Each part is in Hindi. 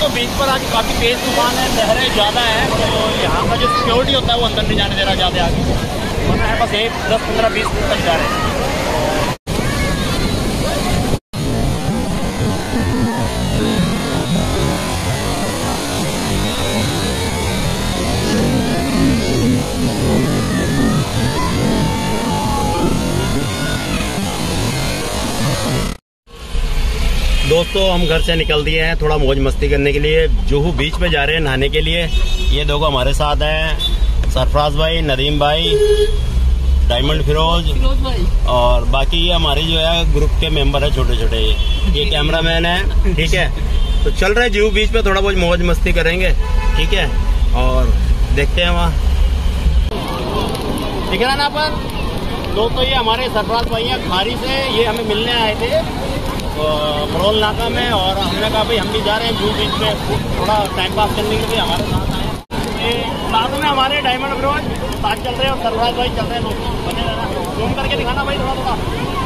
दोस्तों बीच पर आज काफ़ी तेज तूफान है, लहरें ज़्यादा है, तो यहाँ का जो सिक्योरिटी होता है वो अंदर नहीं जाने दे रहा ज़्यादा आगे, वरना है बस यही 10, 15, 20 फुट तक जा रहे हैं। दोस्तों हम घर से निकल दिए हैं थोड़ा मौज मस्ती करने के लिए, जुहू बीच पे जा रहे हैं नहाने के लिए। ये देखो हमारे साथ हैं सरफराज भाई, नदीम भाई, डायमंड फिरोज भाई, और बाकी ये हमारे जो है ग्रुप के मेंबर है छोटे छोटे, ये कैमरामैन है। ठीक है, तो चल रहे जुहू बीच पे थोड़ा बहुत मौज मस्ती करेंगे। ठीक है, और देखते हैं वहाँ दिख रहा ना अपन। दोस्तों ये हमारे सरफराज भाई हैं खारी से, ये हमें मिलने आए थे मरोल नाका में, और हमने कहा भाई हम भी जा रहे हैं जुहू बीच पे थोड़ा टाइम पास करने के लिए, हमारे साथ आए। साथ में हमारे डायमंड फिरोज साथ चल रहे हैं और सरफराज भाई चल रहे हैं। दोस्तों बने रहना, जूम करके दिखाना भाई थोड़ा थोड़ा।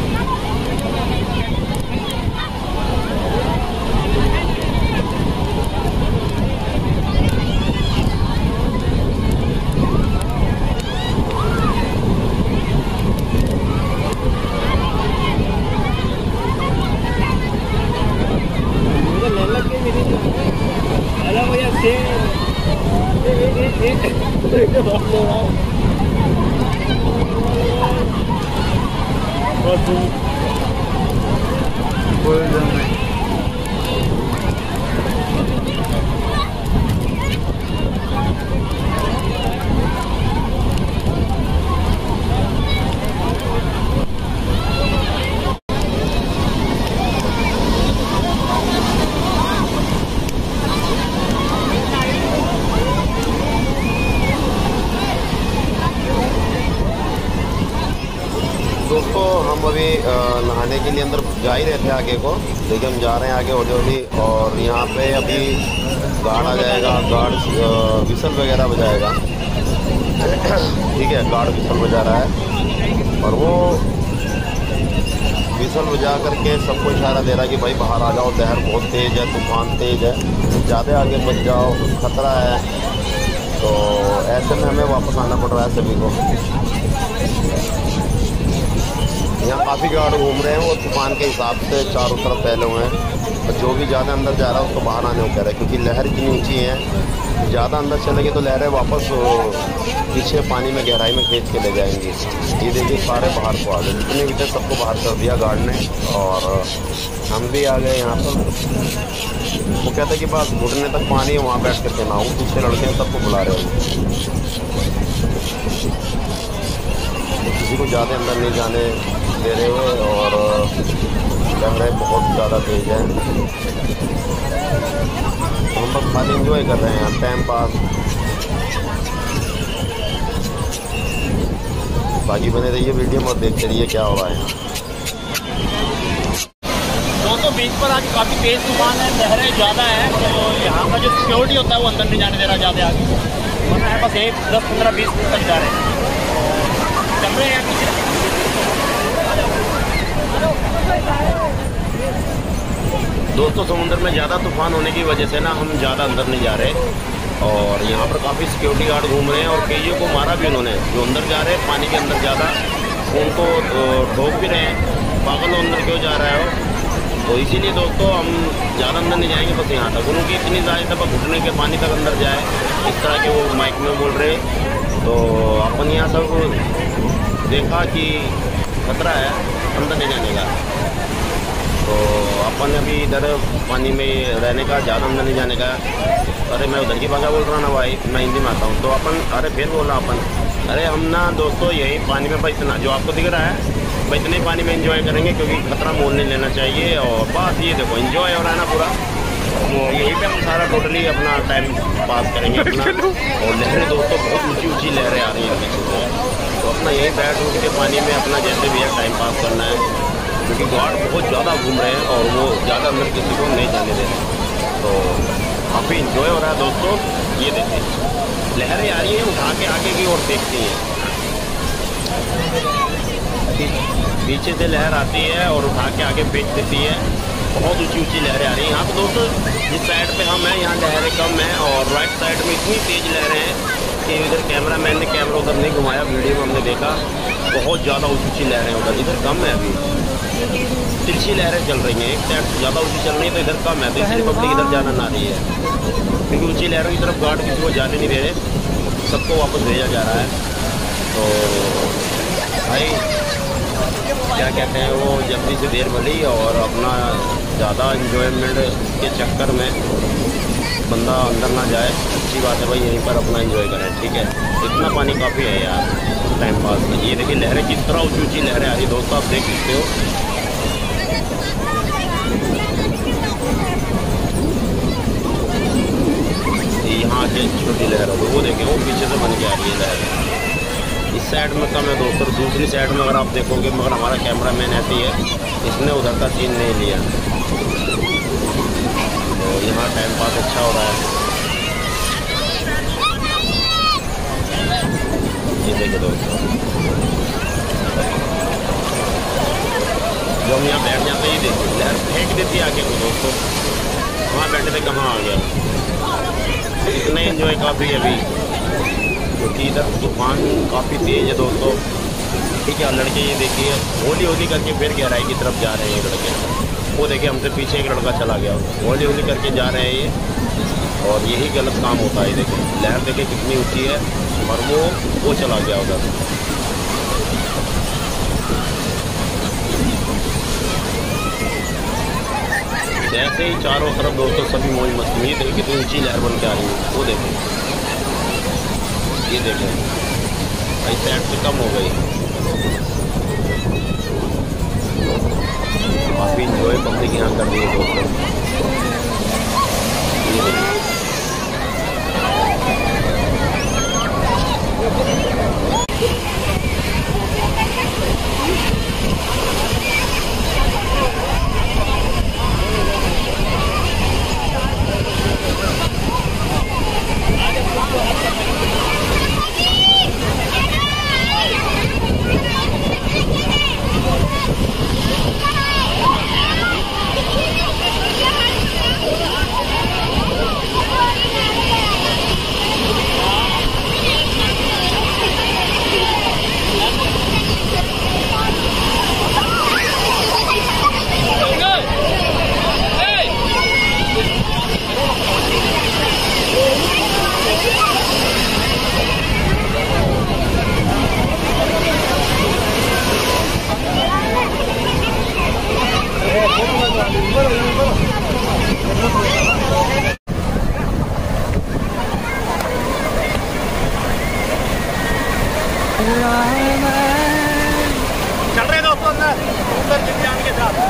दोस्तों हम अभी नहाने के लिए अंदर जा ही रहे थे आगे को, लेकिन हम जा रहे हैं आगे हौली हौली, और यहाँ पे अभी गार्ड आ जाएगा, गार्ड विसल वगैरह बजाएगा। ठीक है, गार्ड विसल बजा रहा है और वो विसल बजा करके सबको इशारा दे रहा है कि भाई बाहर आ जाओ, लहर बहुत तेज़ है, तूफान तेज़ है, ज़्यादा आगे बच जाओ, खतरा है। तो ऐसे में हमें वापस आना पड़ रहा है सभी को। यहाँ काफ़ी गार्ड घूम रहे हैं, वो तूफान के हिसाब से चारों तरफ फैले हुए हैं, और जो भी ज़्यादा अंदर जा रहा है उसको बाहर आने को कह रहे हैं, क्योंकि लहर इतनी ऊंची है, ज़्यादा अंदर चलेगी तो लहरें वापस पीछे पानी में गहराई में खींच के ले जाएंगी। ये देखिए सारे बाहर को आ गए, जितने भी थे सबको बाहर कर दिया गार्ड ने, और हम भी आ गए यहाँ पर। वो कहते हैं कि बस घुटने तक पानी है, वहाँ बैठ करके नहाऊँ, पीछे लड़के हैं सबको बुला रहे हैं। किसी को ज़्यादा अंदर नहीं जाने दे रहे हुए, और लहरें बहुत ज़्यादा तेज़ हैं। हम बस खाली एंजॉय कर रहे हैं टाइम पास। बाकी बने रहिए वीडियो में और देखते रहिए क्या हो रहा है। दोस्तों बीच पर आज काफ़ी तेज तूफान है, लहरें ज़्यादा है, तो यहाँ का जो सिक्योरिटी होता है वो अंदर नहीं जाने दे रहा ज़्यादा आगे, वरना है बस यही 10, 15, 20 फुट तक जा रहे हैं। चल रहे हैं पीछे। दोस्तों समुद्र में ज़्यादा तूफान होने की वजह से ना हम ज़्यादा अंदर नहीं जा रहे, और यहाँ पर काफ़ी सिक्योरिटी गार्ड घूम रहे हैं, और कईयों को मारा भी उन्होंने, जो अंदर जा रहे हैं पानी के अंदर ज़्यादा, उनको ठोक भी रहे हैं, पागल अंदर क्यों जा रहा है हो। तो इसीलिए दोस्तों हम ज़्यादा अंदर नहीं जाएंगे, बस यहाँ तक उनकी इतनी ज़्यादा दफ़ा घुटने के पानी तक अंदर जाए, इस तरह के वो माइक में बोल रहे। तो अपन यहाँ सब देखा कि खतरा है अंदर नहीं जाने का, तो अपन अभी इधर पानी में रहने का, ज़्यादा अंदर नहीं जाने का। अरे मैं उधर की भाषा बोल रहा ना भाई, मैं हिंदी में आता हूँ। तो अपन अरे फिर बोला अपन, अरे हम ना दोस्तों यही पानी में इतना जो आपको दिख रहा है भाई, इतने पानी में एंजॉय करेंगे, क्योंकि खतरा मोल नहीं लेना चाहिए। और बस ये देखो एंजॉय हो रहा है ना पूरा, वो यहीं पे हम सारा टोटली अपना टाइम पास करेंगे अपना। और लहरें दोस्तों बहुत ऊंची ऊंची लहरें आ रही हैं पीछे से, तो अपना यहीं बैठ उठ के पानी में अपना जैसे भी है टाइम पास करना है, क्योंकि गार्ड बहुत ज़्यादा घूम रहे हैं और वो ज़्यादा अंदर किसी को नहीं जाने दे रहे। तो काफ़ी इंजॉय हो रहा है दोस्तों। ये देखिए लहरें आ रही हैं, उठा के आगे की ओर देखती हैं, पीछे से लहर आती है और उठा के आगे फेंक देती है। बहुत ऊंची ऊंची लहरें आ रही हैं यहाँ पे दोस्तों। जिस साइड पे हम हैं यहाँ लहरें कम हैं और राइट साइड में इतनी तेज़ लहरें हैं कि इधर कैमरा मैन ने कैमरा उधर नहीं घुमाया, वीडियो में हमने देखा बहुत ज़्यादा ऊंची ऊंची लहरें उधर, इधर कम है अभी। तिरछी लहरें चल रही हैं, एक साइड से ज़्यादा ऊँची चल रही है तो इधर कम है, तो इसलिए पब्लिक इधर जाना ना रही है, क्योंकि ऊँची लहरों की तरफ गार्ड किसी को जाने नहीं दे रहे, सबको वापस भेजा जा रहा है। तो भाई क्या कहते हैं वो जल्दी से देर मिली और अपना ज़्यादा इंजॉयमेंट के चक्कर में बंदा अंदर ना जाए, अच्छी बात है भाई, यहीं पर अपना एंजॉय करें, ठीक है। इतना पानी काफ़ी है यार टाइम पास में। ये देखिए लहरें किस तरह ऊँची ऊँची लहरें आ रही दोस्तों, आप देख सकते हो। यहाँ के छोटी लहर होगी वो देखें, वो पीछे से बन के आ रही है लहर। इस साइड में कम है दोस्तों, दूसरी साइड में अगर आप देखोगे, मगर हमारा कैमरा मैन ऐसी है, इसने उधर का सीन नहीं लिया। तो यहाँ टाइम पास अच्छा हो रहा है। ये देखिए दोस्तों, जो हम यहाँ बैठ जाते हैं, ये देखिए लहर फेंक देती है आगे को दोस्तों। वहाँ बैठे थे कहाँ आ गया। इतना एंजॉय काफ़ी है अभी, क्योंकि इधर तूफान काफ़ी तेज़ है दोस्तों, ठीक है। लड़के ये देखिए होली होली करके फिर गहराई की तरफ जा रहे हैं ये लड़के। वो देखिए हमसे पीछे एक लड़का चला गया, होली होली करके जा रहे हैं ये, और यही गलत काम होता है। देखिए लहर देखिए कितनी ऊँची है और वो चला गया उधर। ऐसे ही चारों तरफ दोस्तों सभी मौज मस्ती। ये देखिए कितनी ऊंची लहर बन के आ रही है, वो देखें, ये देखें भाई साइड से कम हो गई। काफ़ी इंजॉय पब्लिक यहाँ कर रही है दोस्तों, ये देखिए। चल रहे दोस्तों अंदर दिव्यांग के साथ।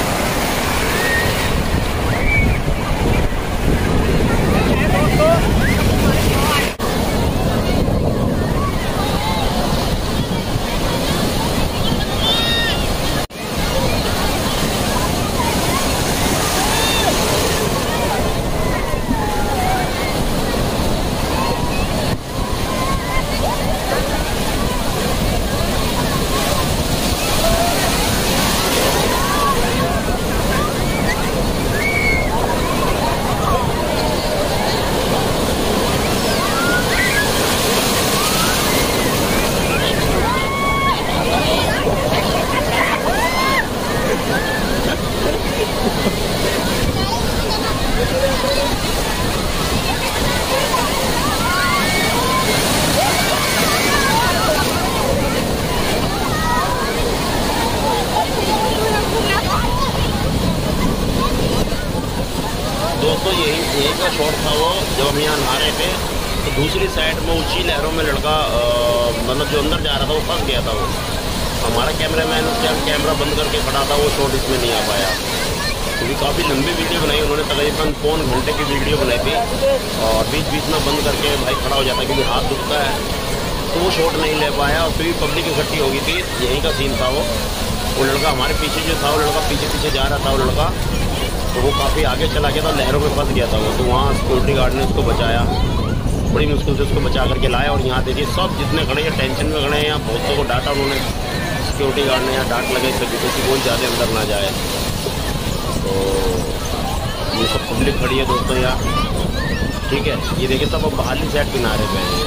दोस्तों यही का शॉट था वो, जब हम यहाँ नहा रहे थे तो दूसरी साइड में ऊंची लहरों में लड़का मतलब जो अंदर जा रहा था वो फंस गया था। वो हमारा कैमरा मैन उस टाइम कैमरा बंद करके खड़ा था, वो शॉट इसमें नहीं आ पाया, क्योंकि काफ़ी लंबी वीडियो बनाई उन्होंने, तकरीबन पौन घंटे की वीडियो बनाई थी, और बीच बीच में बंद करके भाई खड़ा हो जाता क्योंकि हाथ दुखता है, तो वो शॉट नहीं ले पाया। और फिर पब्लिक इकट्ठी हो गई थी, यहीं का सीन था वो लड़का हमारे पीछे जो था, वो लड़का पीछे पीछे जा रहा था वो लड़का, तो वो काफ़ी आगे चला गया था, लहरों में फंस गया था वो। तो वहाँ सिक्योरिटी गार्ड ने उसको बचाया, बड़ी मुश्किल से उसको बचा करके लाया। और यहाँ देखिए सब जितने खड़े हैं टेंशन में खड़े हैं, यहाँ बहुतों को डांटा उन्होंने, सिक्योरिटी गार्ड ने यहाँ डांट लगाई सभी को कि बहुत ज़्यादा अंदर ना जाए। तो ये सब पब्लिक खड़ी है दोस्तों यार, ठीक है। ये देखिए सब अब बाहरली साइड किनारे पे हैं।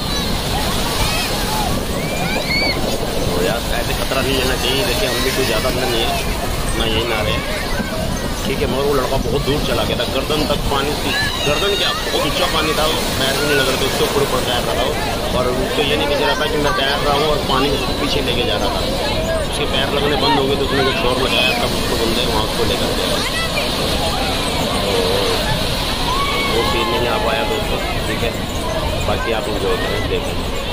तो यार ऐसे खतरा नहीं लेना चाहिए। देखिए हम भी कोई ज़्यादा अंदर नहीं है ना, यही नारे हैं, ठीक है। मगर वो लड़का बहुत दूर चला गया था, गर्दन तक पानी थी, गर्दन क्या बहुत ऊंचा पानी था, पैर भी नहीं लग रहे थे, उसके ऊपर ऊपर तैर रहा था। और उसको ये नहीं कह रहा था कि मैं तैर रहा हूँ और पानी उसको पीछे लेके जा रहा था। उसके पैर लगने बंद हो गए तो उसने जब शोर लगाया तब उसको बंदे वहाँ उसको लेकर गया। तो वो सीन नहीं आ पाया दोस्तों, ठीक है। बाकी आप इंजॉय करें, देखें।